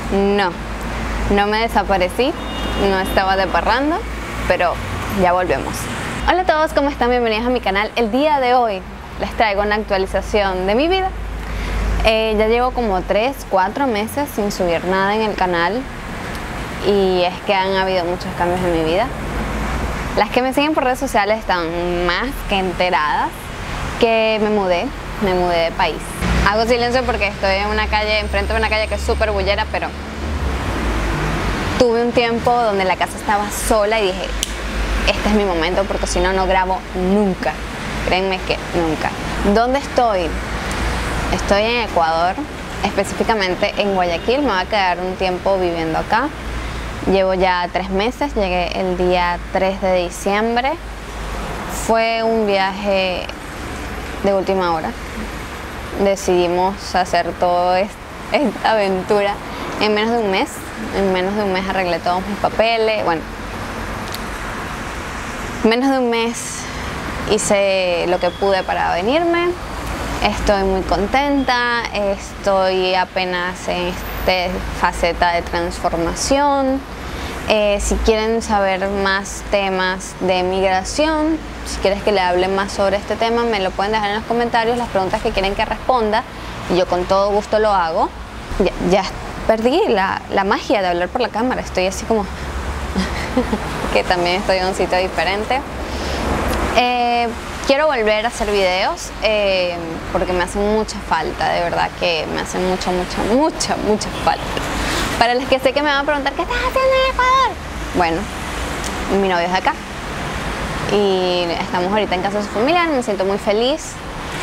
No, no me desaparecí, no estaba de parranda, pero ya volvemos. Hola a todos, ¿cómo están? Bienvenidos a mi canal. El día de hoy les traigo una actualización de mi vida. Ya llevo como 3-4 meses sin subir nada en el canal y es que han habido muchos cambios en mi vida. Las que me siguen por redes sociales están más que enteradas que me mudé de país. Hago silencio porque estoy en una calle, enfrente de una calle que es súper bullera, pero tuve un tiempo donde la casa estaba sola y dije, este es mi momento porque si no, no grabo nunca. Créanme que nunca. ¿Dónde estoy? Estoy en Ecuador, específicamente en Guayaquil. Me voy a quedar un tiempo viviendo acá. Llevo ya 3 meses, llegué el día 3 de diciembre. Fue un viaje de última hora. Decidimos hacer toda esta aventura en menos de un mes. En menos de un mes arreglé todos mis papeles. Bueno, en menos de un mes hice lo que pude para venirme. Estoy muy contenta, estoy apenas en esta faceta de transformación. Si quieren saber más temas de migración, si quieres que le hable más sobre este tema, me lo pueden dejar en los comentarios, las preguntas que quieren que responda, y yo con todo gusto lo hago. Ya perdí la magia de hablar por la cámara, estoy así como que también estoy en un sitio diferente. Quiero volver a hacer videos porque me hacen mucha falta, de verdad que me hacen mucha falta. Para los que sé que me van a preguntar, ¿qué estás haciendo en Ecuador? Bueno, mi novio es de acá y estamos ahorita en casa de su familia, me siento muy feliz.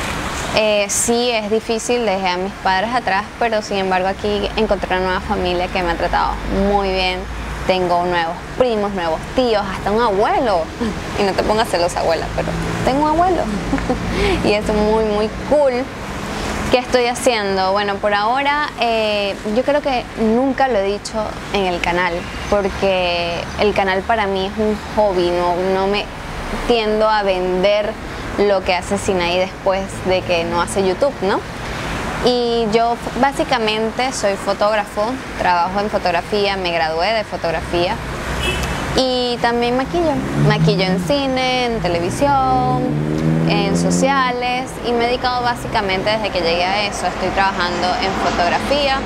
Sí, es difícil, dejé a mis padres atrás, pero sin embargo aquí encontré una nueva familia que me ha tratado muy bien. Tengo nuevos primos, nuevos tíos, hasta un abuelo. Y no te pongas celosa, abuela, pero tengo un abuelo. Y eso es muy cool. ¿Qué estoy haciendo? Bueno, por ahora yo creo que nunca lo he dicho en el canal, porque el canal para mí es un hobby, no me tiendo a vender lo que hace Sinaí después de que no hace YouTube, ¿no? Y yo básicamente soy fotógrafo, trabajo en fotografía, me gradué de fotografía y también maquillo en cine, en televisión, en sociales, y me he dedicado básicamente desde que llegué a eso. Estoy trabajando en fotografía.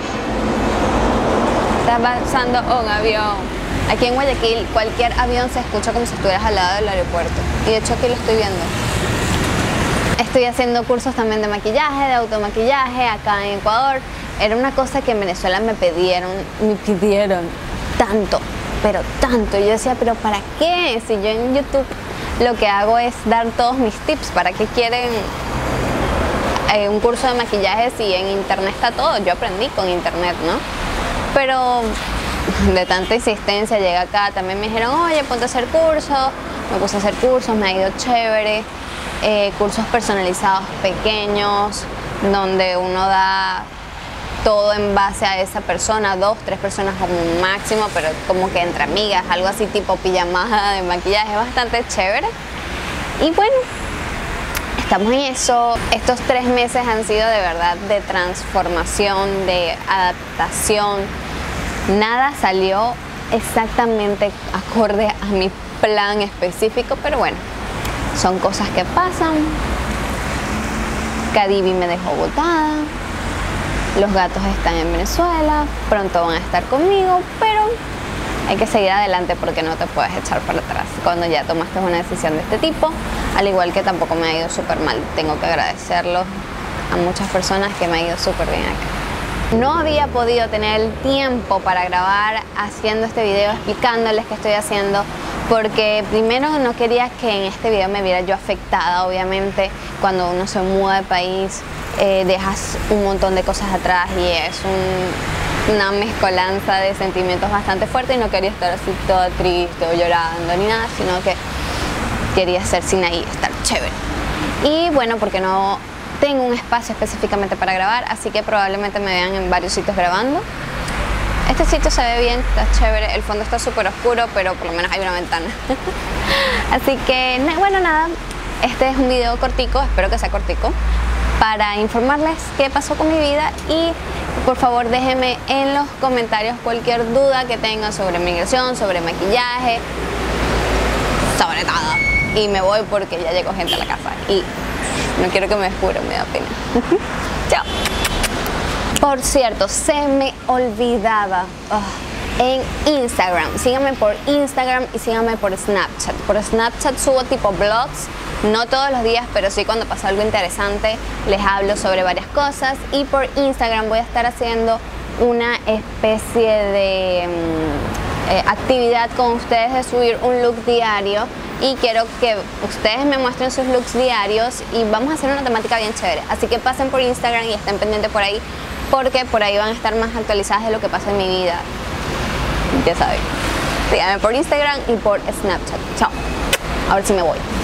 Está pasando un avión. Aquí en Guayaquil cualquier avión se escucha como si estuvieras al lado del aeropuerto, y de hecho aquí lo estoy viendo. Estoy haciendo cursos también de maquillaje, de automaquillaje acá en Ecuador. Era una cosa que en Venezuela me pidieron tanto, pero tanto. Y yo decía, ¿pero para qué? Si yo en YouTube lo que hago es dar todos mis tips. ¿Para qué quieren un curso de maquillaje si en internet está todo? Yo aprendí con internet, ¿no? Pero de tanta insistencia llegué acá, también me dijeron, oye, ponte a hacer cursos. Me puse a hacer cursos, me ha ido chévere. Cursos personalizados pequeños, donde uno da todo en base a esa persona, 2-3 personas como máximo, pero como que entre amigas, algo así tipo pijamada de maquillaje, bastante chévere. Y bueno, estamos en eso. Estos 3 meses han sido de verdad de transformación, de adaptación. Nada salió exactamente acorde a mi plan específico, pero bueno, son cosas que pasan. Cadivi me dejó botada. Los gatos están en Venezuela. Pronto van a estar conmigo, pero hay que seguir adelante porque no te puedes echar para atrás cuando ya tomaste una decisión de este tipo. Al igual que tampoco me ha ido súper mal. Tengo que agradecerlo a muchas personas que me ha ido súper bien acá. No había podido tener el tiempo para grabar haciendo este video explicándoles qué estoy haciendo, porque primero no quería que en este video me viera yo afectada. Obviamente cuando uno se muda de país dejas un montón de cosas atrás y es una mezcolanza de sentimientos bastante fuerte, y no quería estar así toda triste o llorando ni nada, sino que quería ser Sinaí, estar chévere. Y bueno, porque no tengo un espacio específicamente para grabar, así que probablemente me vean en varios sitios grabando. Este sitio se ve bien, está chévere, el fondo está súper oscuro, pero por lo menos hay una ventana. Así que, bueno, nada, este es un video cortico, espero que sea cortico. para informarles qué pasó con mi vida y por favor déjenme en los comentarios cualquier duda que tengan sobre migración, sobre maquillaje, sobre todo. Y me voy porque ya llegó gente a la casa y no quiero que me descubran, me da pena. Chao. Por cierto, se me olvidaba. En Instagram, síganme por Instagram y síganme por Snapchat. Por Snapchat subo tipo vlogs, no todos los días, pero sí cuando pasa algo interesante les hablo sobre varias cosas. Y por Instagram voy a estar haciendo una especie de actividad con ustedes de subir un look diario. Y quiero que ustedes me muestren sus looks diarios y vamos a hacer una temática bien chévere. Así que pasen por Instagram y estén pendientes por ahí, porque por ahí van a estar más actualizadas de lo que pasa en mi vida. Ya saben, síganme por Instagram y por Snapchat. Chao. Ahora sí me voy.